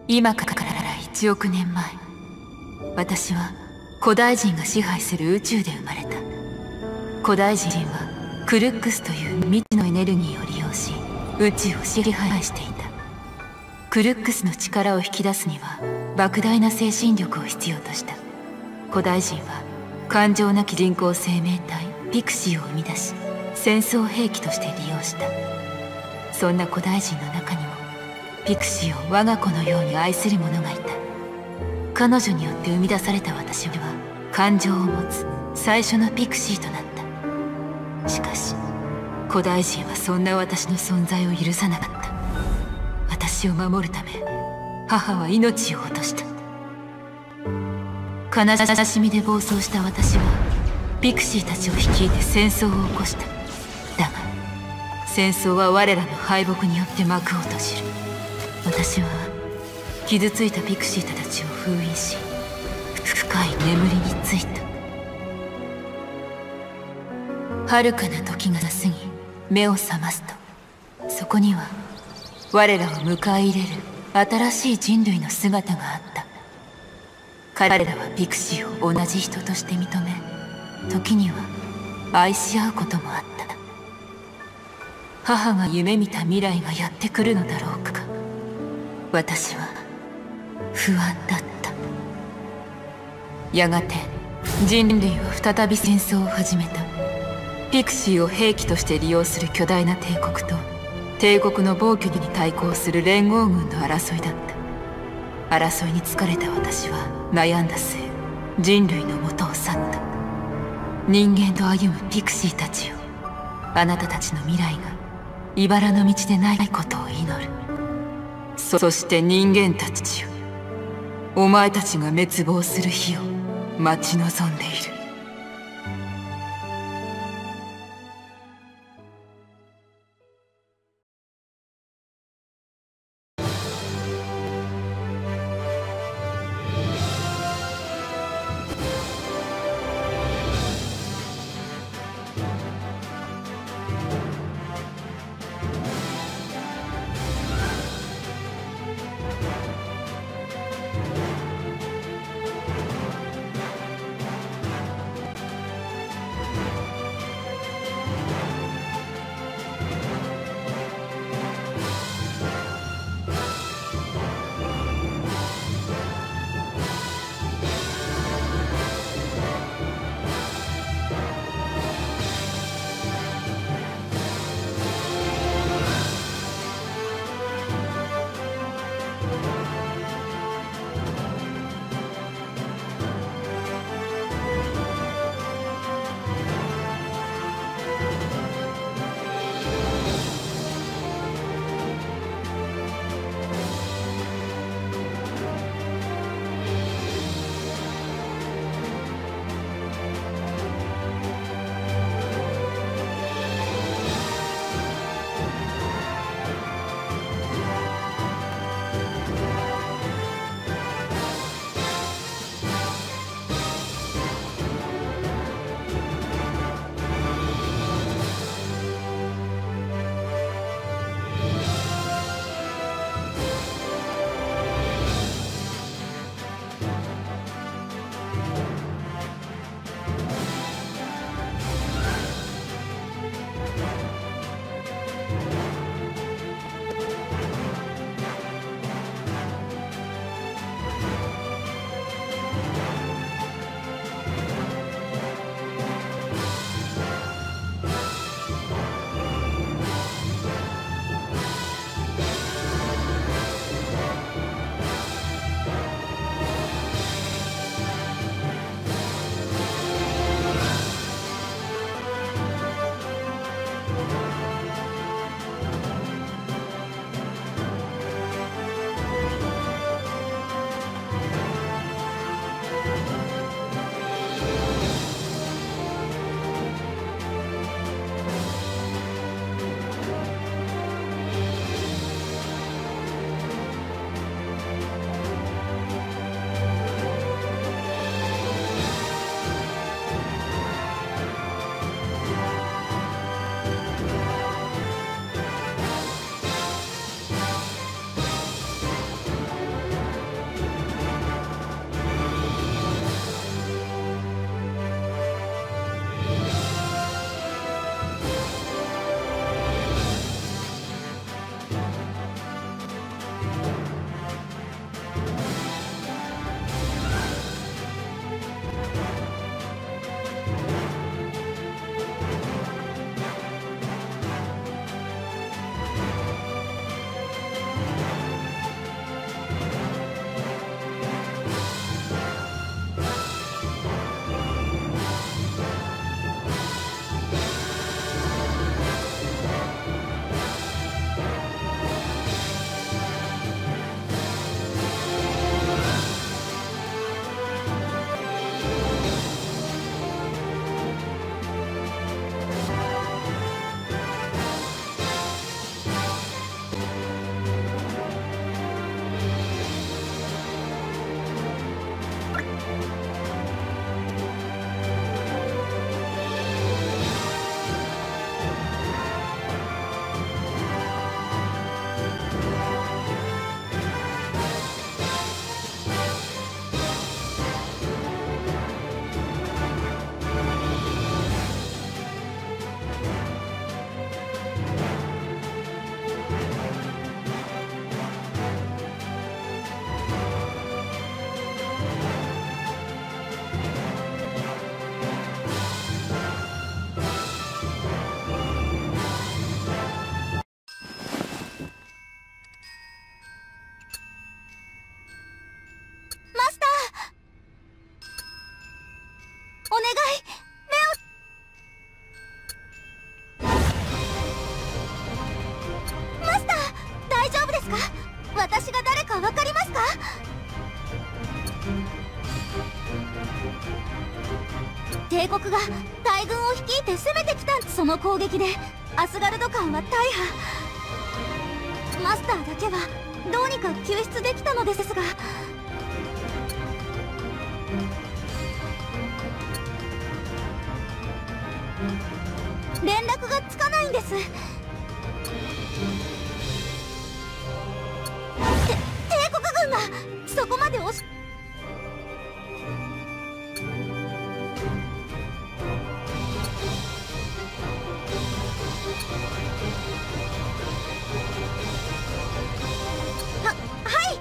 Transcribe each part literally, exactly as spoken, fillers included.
今からいちおくねんまえ、私は古代人が支配する宇宙で生まれた。古代人はクルックスという未知のエネルギーを利用し宇宙を支配していた。クルックスの力を引き出すには莫大な精神力を必要とした。古代人は感情なき人工生命体ピクシーを生み出し、戦争兵器として利用した。そんな古代人の中にもピクシーを我が子のように愛する者がいた。彼女によって生み出された私は感情を持つ最初のピクシーとなった。しかし古代人はそんな私の存在を許さなかった。私を守るため母は命を落とした。悲しみで暴走した私はピクシーたちを率いて戦争を起こした。だが戦争は我らの敗北によって幕を閉じる。私は傷ついたピクシーたちを封印し深い眠りについた。遥かな時が過ぎ目を覚ますと、そこには我らを迎え入れる新しい人類の姿があった。彼らはピクシーを同じ人として認め、時には愛し合うこともあった。母が夢見た未来がやってくるのだろうか。私は不安だった。やがて人類は再び戦争を始めた。ピクシーを兵器として利用する巨大な帝国と帝国の暴挙に対抗する連合軍の争いだった。争いに疲れた私は悩んだ末、人類の元を去った。人間と歩むピクシーたちよ、あなたたちの未来が茨の道でないことを祈る。そ, そして人間たちよ、お前たちが滅亡する日を待ち望んでいる。 お願い、目を。マスター、大丈夫ですか？私が誰かわかりますか？帝国が大軍を率いて攻めてきた。その攻撃でアスガルド艦は大破。マスターだけはどうにか救出できたのですが、連絡がつかないんです。て帝国軍がそこまで押しは、はい。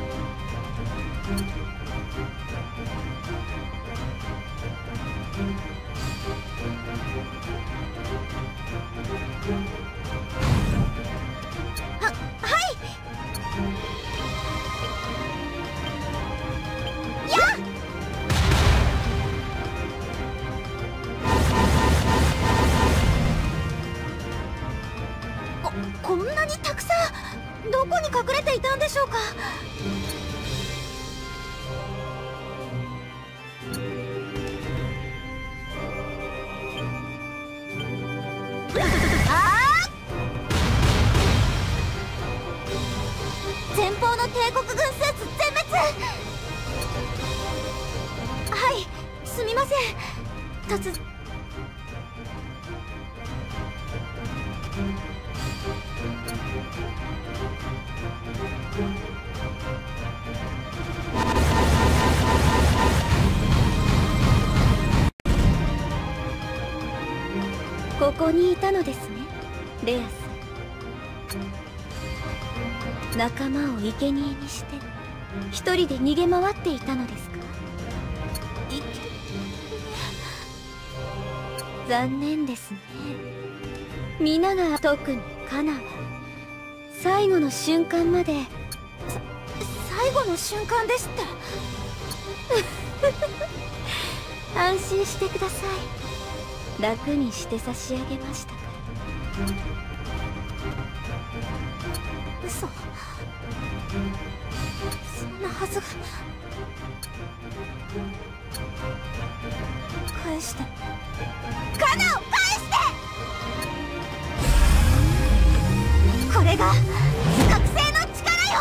は、はい。やっ！こ、こんなにたくさん、どこに隠れていたんでしょうか。前方の帝国軍スーツ全滅。はい、すみません。突ここにいたのですね、レアさん。仲間を生贄にして一人で逃げ回っていたのですか？いけ残念ですね。皆が、特にカナは最後の瞬間まで。さ最後の瞬間ですって安心してください。楽にして差し上げましたから。嘘、そんなはずが。返して、カナを返して。これが覚醒の力よ。